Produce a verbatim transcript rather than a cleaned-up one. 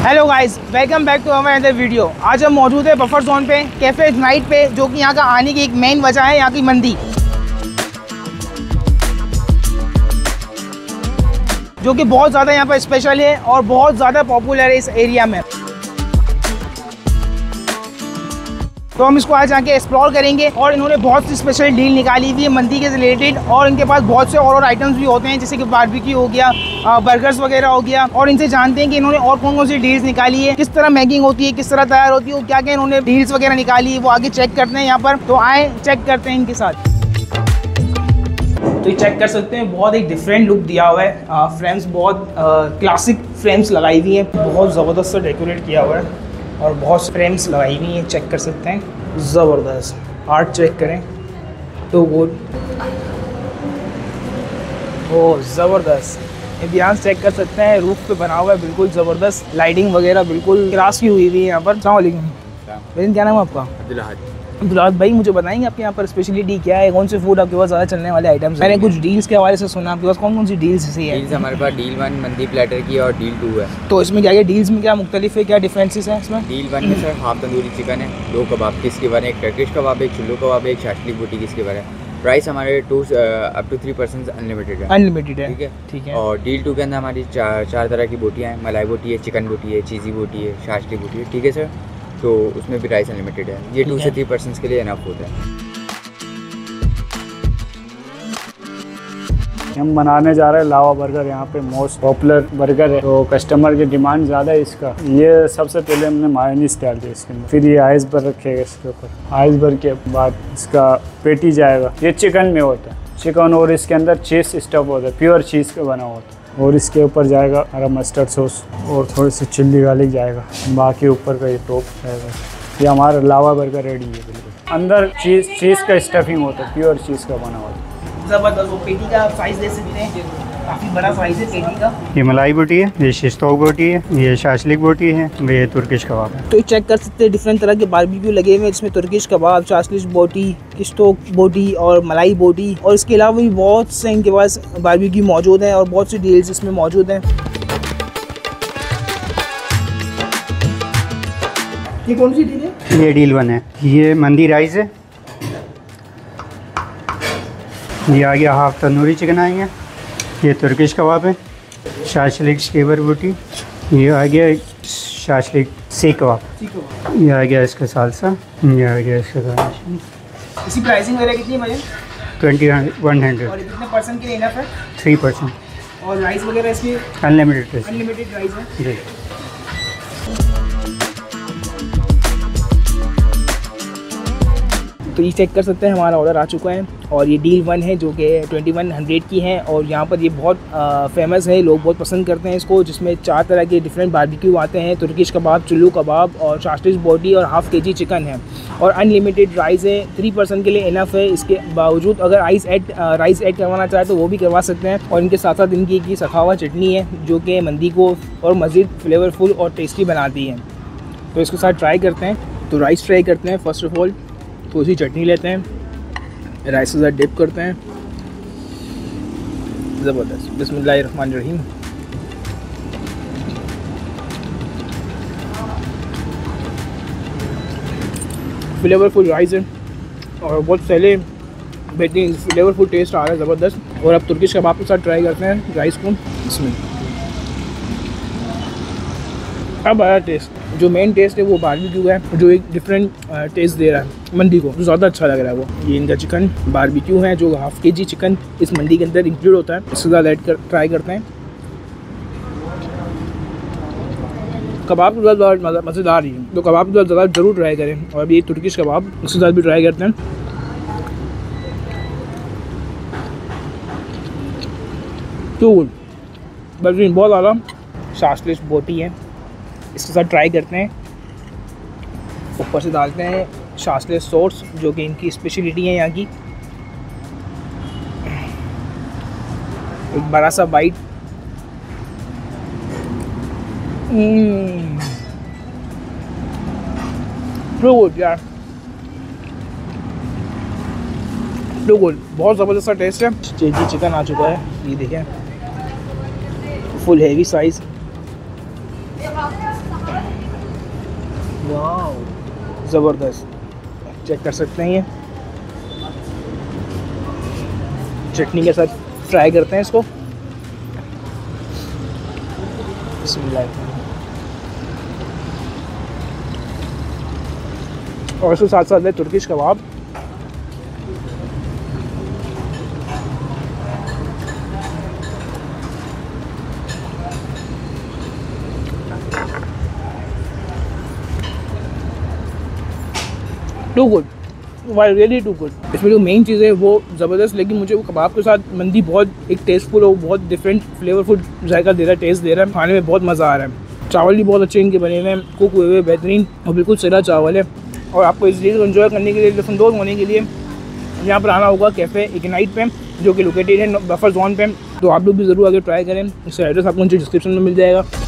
Hello guys, welcome back to our other video. आज हम मौजूद है बफर जोन पे, कैफे नाइट पे, जो कि यहाँ का आने की एक मेन वजह है यहाँ की मंदी, जो कि बहुत ज़्यादा यहाँ पर स्पेशल है और बहुत ज़्यादा पॉपुलर है इस एरिया में। तो हम इसको आज आके एक्सप्लोर करेंगे और इन्होंने बहुत सी स्पेशल डील निकाली हुई है मंदी के रिलेटेड, और इनके पास बहुत से और और आइटम्स भी होते हैं, जैसे कि बारबेक्यू हो गया, बर्गर्स वगैरह हो गया। और इनसे जानते हैं कि इन्होंने और कौन कौन सी डील्स निकाली है, किस तरह मेकिंग होती है, किस तरह तैयार होती है, क्या क्या इन्होंने डील्स वगैरह निकाली है, वो आगे चेक करते हैं यहाँ पर। तो आए चेक करते हैं इनके साथ। तो ये चेक कर सकते हैं, बहुत एक डिफरेंट लुक दिया हुआ है। फ्रेम्स बहुत क्लासिक फ्रेम्स लगाई हुई हैं, बहुत ज़बरदस्त से डेकोरेट किया हुआ है और बहुत फ्रेम्स लगाई हुई हैं, चेक कर सकते हैं। ज़बरदस्त आर्ट चेक करें तो गुड, ओह ज़बरदस्त। एम्बियंस चेक कर सकते हैं, रूफ पे बना हुआ है, बिल्कुल ज़बरदस्त। लाइटिंग वगैरह बिल्कुल क्लास की हुई हुई है यहाँ पर। अस्सलाम वालेकुम, क्या नाम है आपका? अब्दुल्लाद भाई, मुझे बताएंगे आपके यहाँ पर स्पेशलिटी क्या है, कौन से फूड आपके पास ज़्यादा चलने वाले आइटम्स? मैंने कुछ डील्स के हवाले से सुना, आपके पास कौन कौन सी डील्स सही है? डील्स हमारे पास डील वन मंदी प्लेटर की और डील टू है। तो इसमें क्या क्या डील्स में क्या मुख्तलिफ है, क्या डिफरेंसेस हैं इसमें? डील वन में सर हाफ तंदूरी चिकन है, दो कबाब किस के बारे, एक टर्किश कबाब, एक चुल्लू कबाब, एक शाशलिक बोटी किस के बारे। प्राइस हमारे two up to three percent unlimited है। अनलिमिटेड है, ठीक है ठीक है। और डील टू के अंदर हमारी चार चार तरह की बोटियाँ हैं, मलाई बोटी है, चिकन बोटी है, चीज़ी बोटी है, शाशलिक बोटी है, ठीक है सर। तो उसमें भी प्राइस अनलिमिटेड है, ये टू से थ्री परसेंट के लिए इनफ होता है। हम बनाने जा रहे हैं लावा बर्गर, यहाँ पे मोस्ट पॉपुलर बर्गर है, तो कस्टमर की डिमांड ज़्यादा है इसका। ये सबसे पहले हमने मायोनीज डाल दिया इसके अंदर, फिर ये आइसबर्ग रखेगा इसके ऊपर। आइसबर्ग के बाद इसका पेटी जाएगा, ये चिकन में होता है, चिकन, और इसके अंदर चीज़ स्टफ होता है, प्योर चीज़ का बना होता है। और इसके ऊपर जाएगा हरा मस्टर्ड सॉस और थोड़ी सी चिल्ली गार्लिक जाएगा, बाकी ऊपर का ये टॉप जाएगा। ये हमारा लावा बर्गर रेडी है बिल्कुल। अंदर चीज़ चीज़ का स्टफिंग होता है, प्योर चीज़ का बना होता है। ज़बरदस्त। वो पेटी का साइज़ दे सकते हैं, काफ़ी बड़ा साइज़ है पेटी का। ये मलाई बोटी है, ये शिस्तोक बोटी है, ये शाशलिक बोटी है, ये तुर्किश कबाब है। तो चेक कर सकते हैं डिफरेंट तरह के बारबेक्यू लगे हुए हैं, जिसमें तुर्किश कबाब, शाशलिक बोटी, शिस्तोक बोटी और मलाई बोटी, और इसके अलावा भी बहुत से इनके पास बारबेक्यू मौजूद हैं और बहुत सी डील्स इसमें मौजूद हैं। ये कौन सी डील है? ये डील वन है, ये मंदी राइस है, ये आ गया हाफ तंदूरी चिकन आ गया, ये तुर्किश कबाब है, शाशलिक स्केवर बोटी, ये आ गया शाशलिक सीख कबाब, ये आ गया इसका सालसा, ये आ गया इसका गार्निशिंग। इसी प्राइसिंग वगैरह कितनी है? Twenty one hundred. और कितने परसेंट के लिए इनफ है? Three percent. और राइस वगैरह इसकी अनलिमिटेड अनलिमिटेड राइस है जी। तो ये चेक कर सकते हैं, हमारा ऑर्डर आ चुका है और ये डील वन है जो कि ट्वेंटी वन हंड्रेड की है। और यहाँ पर ये बहुत फेमस है, लोग बहुत पसंद करते हैं इसको, जिसमें चार तरह के डिफरेंट बारबेक्यू आते हैं, तुर्किश कबाब, चुल्लू कबाब और शाशलिक बोटी और हाफ़ के जी चिकन है। और अनलिमिटेड राइस है, थ्री पर्सन के लिए इनफ है। इसके बावजूद अगर आइस ऐड राइस ऐड करवाना चाहे तो वो भी करवा सकते हैं। और इनके साथ साथ इनकी की सखावा चटनी है जो कि मंदी को और मज़ीद फ्लेवरफुल और टेस्टी बनाती है। तो इसके साथ ट्राई करते हैं। तो राइस ट्राई करते हैं फर्स्ट ऑफ ऑल, तो उसी चटनी लेते हैं, राइस के साथ डिप करते हैं। ज़बरदस्त। बिस्मिल्लाहिर्रहमानिर्रहीम। फ्लेवरफुल राइस है और बहुत पहले बेहतरीन फ्लेवरफुल टेस्ट आ रहा है, ज़बरदस्त। और अब तुर्किश कबाब के साथ ट्राई करते हैं राइस को। इसमें अब आया टेस्ट, जो मेन टेस्ट है वो बारबेक्यू है, जो एक डिफरेंट टेस्ट दे रहा है मंडी को, जो ज़्यादा अच्छा लग रहा है वो। ये इनका चिकन बारबेक्यू है जो हाफ के जी चिकन इस मंडी के अंदर इंक्लूड होता है। इसके साथ ऐड कर ट्राई करते हैं। कबाब के साथ मज़ेदार ही है, तो कबाब के साथ ज़्यादा ज़रूर ट्राई करें। और अभी ये तुर्किश कबाब, इसके साथ भी ट्राई करते हैं। तो बेहतरीन, बहुत ज़्यादा। शाशलिक बोटी है, इसके साथ ट्राई करते हैं। ऊपर से डालते हैं शाशलिक सॉस जो कि इनकी स्पेशलिटी है यहाँ की। एक बड़ा सा बाइट, तो गुड यार, तो गुड, बहुत ज़बरदस्त सा टेस्ट है। चीज़ी चिकन आ चुका है, ये देखें, फुल हेवी साइज़। वाह ज़बरदस्त, चेक कर सकते हैं। ये चटनी के साथ फ्राई करते हैं इसको। बिस्मिल्लाह। और इसके साथ साथ है Turkish kebab. Too good, why really too good. इसमें जो मेन चीज़ है वो ज़बरदस्त, लेकिन मुझे वो कबाब के साथ मंदी बहुत एक टेस्टफुल और बहुत डिफरेंट फ्लेवरफुल जायका दे रहा है, टेस्ट दे रहा है। खाने में बहुत मज़ा आ रहा है। चावल भी बहुत अच्छे इनके बने हुए हैं, कुक हुए हुए बेहतरीन और बिल्कुल सिरा चावल है। और आपको इस चीज़ को एंजॉय करने के लिए, लुत्फ़अंदोज़ होने के लिए यहाँ पर आना होगा कैफ़े इग्नाइट पे, जो कि लोकेटेड है बफर जोन पे। तो आप लोग भी ज़रूर आगे ट्राई करें। इसका एड्रेस आपको नीचे डिस्क्रिप्शन में मिल जाएगा।